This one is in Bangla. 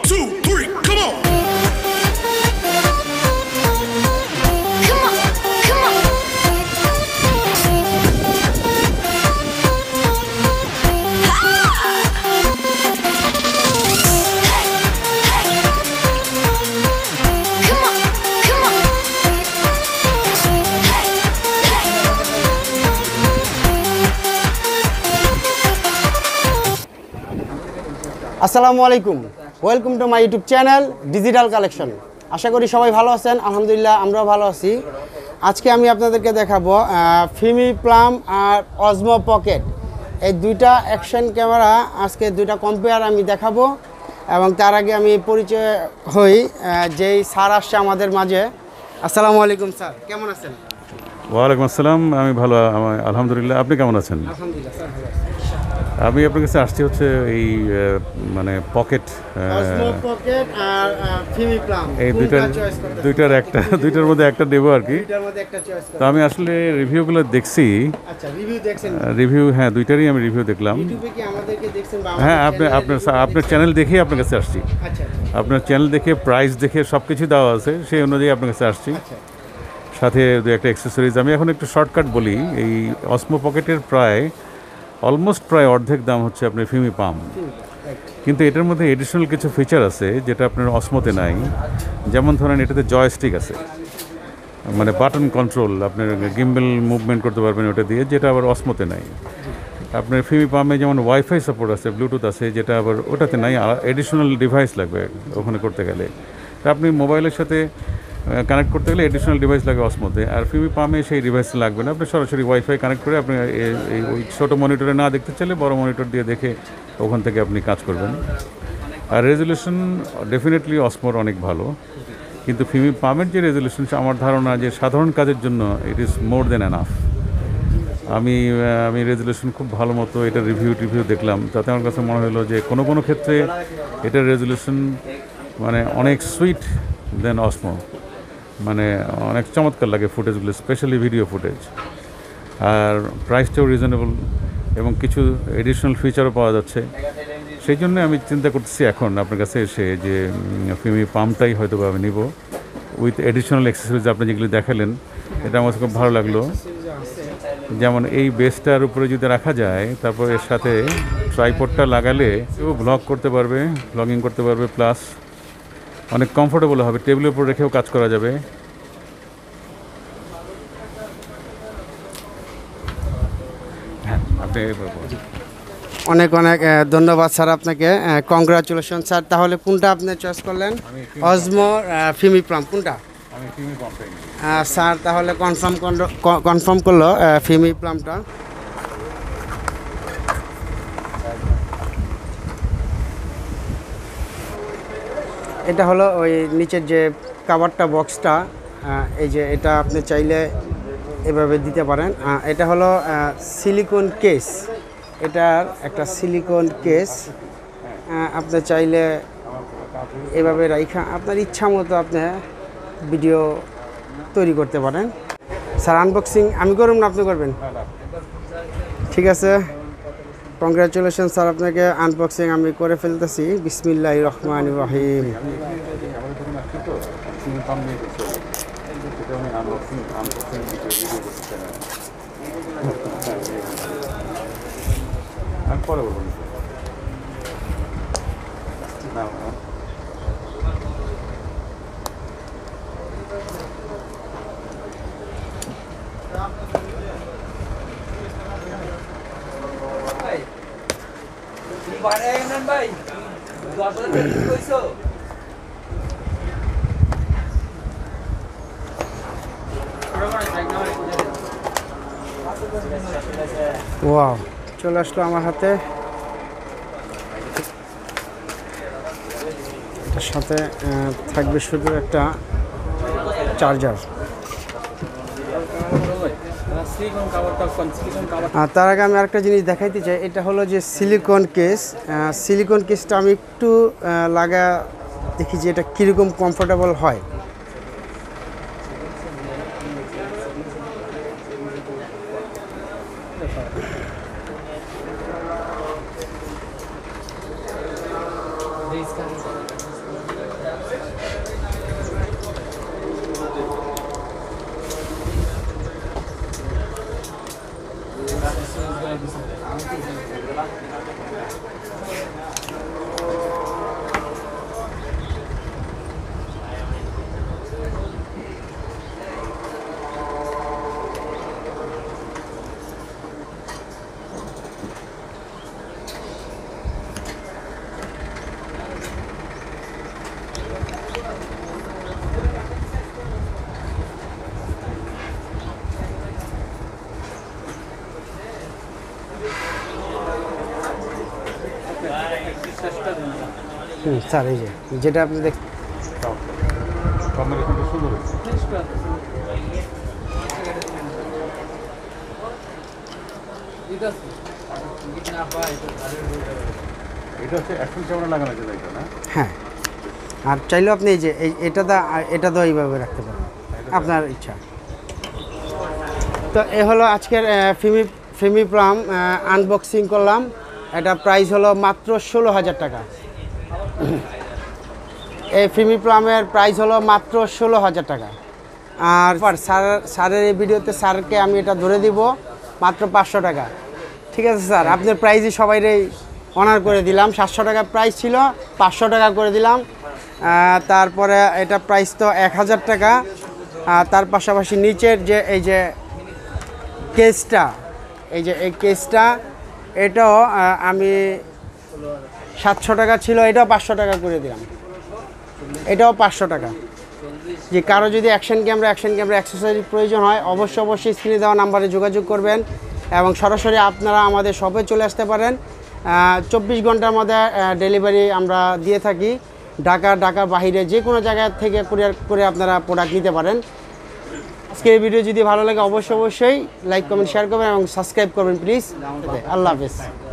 2, 3, come on. Come on, come on. Come on, come on. আসসালামু আলাইকুম, welcome to my YouTube channel Digital Collection. আশা করি সবাই ভালো আছেন, আলহামদুলিল্লাহ আমরাও ভালো আছি। আজকে আমি আপনাদেরকে দেখাবো ফিমি প্লাম আর অজমো পকেট, এই দুইটা অ্যাকশন ক্যামেরা। আজকে দুইটা কম্পেয়ার আমি দেখাবো এবং তার আগে আমি পরিচয় হই যেই স্যার আসছে আমাদের মাঝে। আসসালামু আলাইকুম স্যার, কেমন আছেন? ওয়ালাইকুম আসসালাম, আমি ভালো আলহামদুলিল্লাহ। আপনি কেমন আছেন? আলহামদুলিল্লাহ স্যার, ভালো আছি। আমি আপনার কাছে আসছি হচ্ছে এই মানে পকেট, অজমো পকেট আর ফিমি প্লাম, এই দুইটার মধ্যে একটা দেবো আর কি। দুইটার মধ্যে একটা চয়েস তো আমি আসলে রিভিউগুলো দেখছি। আচ্ছা, রিভিউ দেখছেন? রিভিউ, হ্যাঁ, দুইটারই আমি রিভিউ দেখলাম। ইউটিউবে কি আমাদেরকে দেখছেন বা হ্যাঁ, আমাদের আপনার চ্যানেল দেখেই আপনার কাছে আসছি। আচ্ছা আচ্ছা আপনার চ্যানেল দেখে, প্রাইস দেখে সব কিছু দেওয়া আছে, সেই অনুযায়ী আপনার কাছে আসছি। আচ্ছা সাথে দু একটা অ্যাক্সেসরিজ। আমি এখন একটু শর্টকাট বলি। এই অসমো পকেটের অলমোস্ট প্রায় অর্ধেক দাম হচ্ছে আপনার ফিমি পাম, কিন্তু এটার মধ্যে এডিশনাল কিছু ফিচার আছে যেটা আপনার অসমোতে নাই। যেমন ধরেন, এটাতে জয়স্টিক আছে, মানে বাটন কন্ট্রোল, আপনার গিম্বল মুভমেন্ট করতে পারবেন ওটা দিয়ে, যেটা আবার অসমোতে নাই। আপনার ফিমি পামে যেমন ওয়াইফাই সাপোর্ট আছে, ব্লুটুথ আছে, যেটা আবার ওটাতে নাই। এডিশনাল ডিভাইস লাগবে ওখানে করতে গেলে। তা আপনি মোবাইলের সাথে কানেক্ট করতে গেলে এডিশনাল ডিভাইস লাগে অসমোতে, আর ফিমি পামে সেই ডিভাইস লাগবে না। আপনি সরাসরি ওয়াইফাই কানেক্ট করে আপনি এই ওই ছোটো মনিটরে না দেখতে চাইলে বড় মনিটর দিয়ে দেখে ওখান থেকে আপনি কাজ করবেন। আর রেজলিউশন ডেফিনেটলি অসমোর অনেক ভালো, কিন্তু ফিমি পামের যে রেজলিউশন, আমার ধারণা যে সাধারণ কাজের জন্য it is more than enough. আমি রেজলিউশন খুব ভালো মতো এটার রিভিউ দেখলাম, তাতে আমার কাছে মনে হলো যে কোনো ক্ষেত্রে এটার রেজলিউশন মানে অনেক সুইট দেন অসমো, মানে অনেক চমৎকার লাগে ফুটেজগুলো, স্পেশালি ভিডিও ফুটেজ। আর প্রাইসটাও রিজনেবল এবং কিছু এডিশনাল ফিচারও পাওয়া যাচ্ছে। সেই জন্য আমি চিন্তা করতেছি এখন আপনার কাছে এসে যে ফিমি পামটাই হয়তো আমি নিব, উইথ এডিশনাল অ্যাক্সেসরিজ আপনি যেগুলো দেখালেন। এটা আমার খুব ভালো লাগলো। যেমন এই বেসটার উপরে যদি রাখা যায়, তারপর এর সাথে ট্রাইপডটা লাগালে কেউ ব্লগ করতে পারবে, ব্লগিং করতে পারবে, প্লাস অনেক কমফোর্টেবল হবে, টেবিলের উপর রেখেও কাজ করা যাবে। হ্যাঁ, আপনি অনেক অনেক ধন্যবাদ স্যার আপনাকে, কংগ্রাচুলেশন স্যার। তাহলে কোনটা আপনি চয়েস করলেন? অজমো ফিমি প্লাম কোনটা? আমি ফিমি পামটাই নিই। স্যার তাহলে কনফার্ম করলো ফিমি প্লামটা। এটা হলো ওই নিচের যে কাভারটা, বক্সটা, এই যে এটা আপনি চাইলে এভাবে দিতে পারেন। এটা হলো সিলিকন কেস, এটার একটা সিলিকন কেস। আপনি চাইলে এভাবে রাইখা আপনার ইচ্ছা মতো আপনি ভিডিও তৈরি করতে পারেন। স্যার আনবক্সিং আমি করুন না আপনি করবেন? ঠিক আছে, কংগ্রাচুলেশন স্যার আপনাকে। আনবক্সিং আমি করে ফেলতেছি। বিসমিল্লাহির রহমানির রহিম। পরে বলবো না। ওয়াও, চলে আসলো আমার হাতে। এটার সাথে থাকবে শুধু একটা চার্জার। তার আগে আমি আরেকটা জিনিস দেখাইতে চাই। এটা হলো যে সিলিকন কেস। সিলিকন কেসটা আমি একটু লাগা দেখি যে এটা কীরকম কমফোর্টেবল হয়। স্যার এই যে যেটা আপনি দেখ কম্বিনেশনটা সুন্দর হয়েছে। এটা হচ্ছে অ্যাকশন ক্যামেরা লাগানো যায় এটা না? হ্যাঁ, আর চাইলেও আপনি এই যে এটা তো এইভাবে রাখতে পারেন, আপনার ইচ্ছা। তো এ হলো আজকের ফিমি প্লাম আনবক্সিং করলাম। এটা প্রাইস হলো মাত্র 16,000 টাকা। এই ফিমি প্লামের প্রাইস হলো মাত্র 16,000 টাকা। আর স্যারের এই ভিডিওতে স্যারকে আমি এটা ধরে দিব মাত্র 500 টাকা। ঠিক আছে স্যার, আপনার প্রাইসই সবাইরই অনার করে দিলাম। 700 টাকা প্রাইস ছিল, 500 টাকা করে দিলাম। তারপরে এটা প্রাইস তো 1000 টাকা। তার পাশাপাশি নিচের যে এই যে কেসটা, এই যে এই কেসটা, এটাও আমি 700 টাকা ছিল, এটাও 500 টাকা করে দিলাম। এটাও 500 টাকা। যে কারো যদি অ্যাকশন ক্যামেরা অ্যাক্সেসরিজ প্রয়োজন হয় অবশ্যই স্ক্রিনে দেওয়া নাম্বারে যোগাযোগ করবেন এবং সরাসরি আপনারা আমাদের শপে চলে আসতে পারেন। 24 ঘন্টার মধ্যে ডেলিভারি আমরা দিয়ে থাকি। ঢাকার বাইরে যে কোনো জায়গা থেকে কুরিয়ার করে আপনারা প্রোডাক্ট নিতে পারেন। আজকে এই ভিডিও যদি ভালো লাগে অবশ্যই লাইক কমেন্ট শেয়ার করবেন এবং সাবস্ক্রাইব করবেন প্লিজ। আল্লাহ হাফেজ।